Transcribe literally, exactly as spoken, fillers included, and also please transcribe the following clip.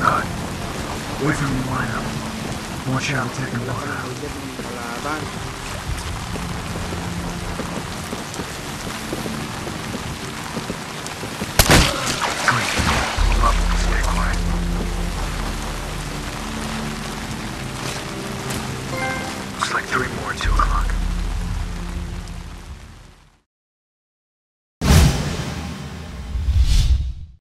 Good. Wait for me to line up. Watch out, taking water. Kalaban.